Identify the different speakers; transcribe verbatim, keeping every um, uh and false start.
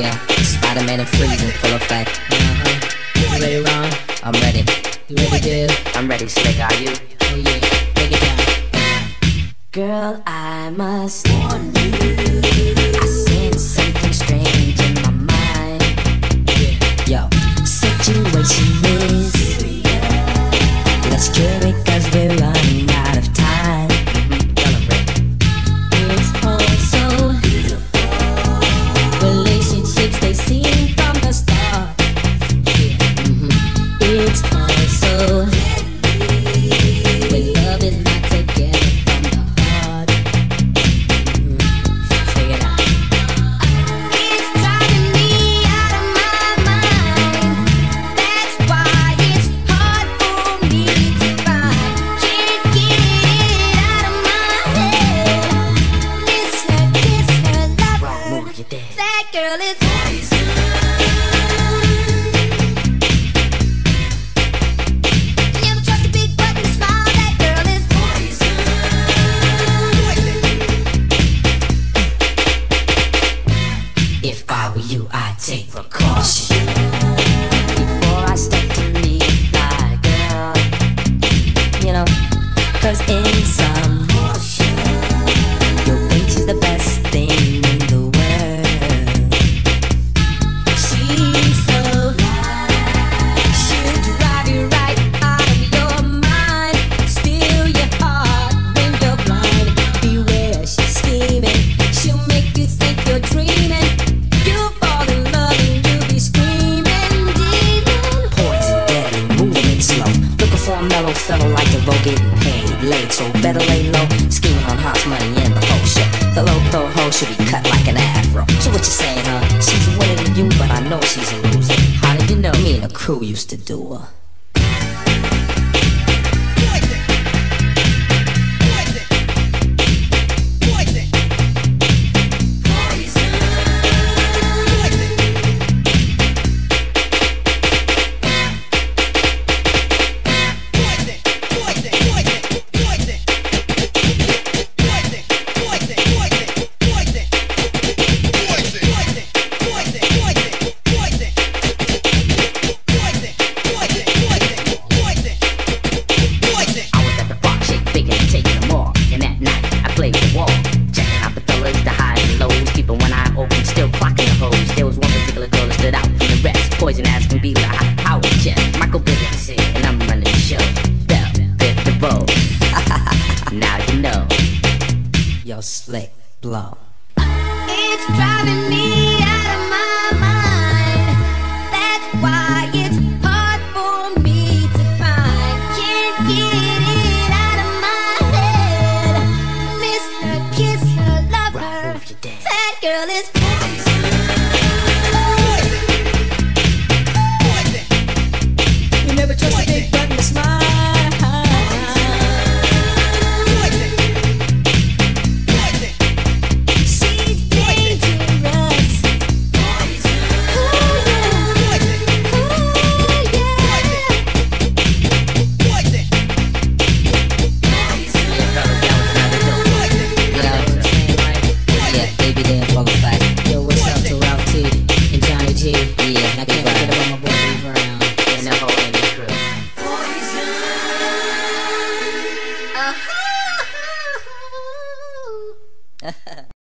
Speaker 1: Yeah, Spider-Man and freezing full effect.
Speaker 2: Uh-huh. You ready, Ron?
Speaker 1: I'm ready.
Speaker 2: You ready, Dib?
Speaker 1: I'm ready, Slick. Are you?
Speaker 2: Oh yeah, break it down.
Speaker 1: Girl, I must warn you, I sense something strange in my mind. Yo, situation is, let's cure it cause we're running out of time. It's all so beautiful, relationships they seem from the start. Mm-hmm. It's all so when love is not together from the heart. Mm-hmm. Check it out.
Speaker 3: It's driving me out of my mind. That's why it's hard for me to find. Can't get it out of my head. Miss her, kiss her, love
Speaker 1: Right,
Speaker 3: her.
Speaker 1: move your dead.
Speaker 3: That girl is poison. Never trust a big button smile. That girl is poison.
Speaker 1: If I were you, I'd take precaution before I step to meet a fly girl. You know, cause in some motion, you'll think she's the best thing in the world. She's so fly,
Speaker 3: She'll drive you right out of your mind. Steal your heart when you're blind. Beware, she's scheming. She'll make you think you're dreaming. You'll fall in love and you'll be screaming, demon.
Speaker 1: poison, deadly, moving it slow. Looking for a mellow fellow like the vogue, getting paid late, so better lay low. Scheming on hot money and the whole shit. The low pro hoe should be cut like an afro. So what you saying, huh? She's a winner to you, but I know she's a loser. How did you know? Me and the crew used to do her. I was at the bar, shake big and taking them all. And that night, I played the wall. Checking out the fellas, the highs and lows. Keeping one eye open, still clocking the hoes. There was one particular girl that stood out from the rest. Poison ass can be like a power jet. Michael Bivins here, and I'm running the show. Bell, Biv DeVoe. Now you know. Yo, Slick, blow.
Speaker 3: It's driving me out of my mind. That's why it's hard for me to find. Can't get it out of my head. Miss her, kiss her, love her.
Speaker 1: Move your dead.
Speaker 3: That girl is poison.
Speaker 2: You never trust a big button smile.
Speaker 3: She's dangerous. Ooh, yeah. Ooh, yeah.
Speaker 1: Yeah, baby, damn, fuck fight.
Speaker 2: Yo, what's up to Ralph T and Johnny G?
Speaker 1: Yeah,
Speaker 2: And I can't forget about my boy Lee Brown.
Speaker 1: and the whole Andy crew.
Speaker 3: Uh-huh.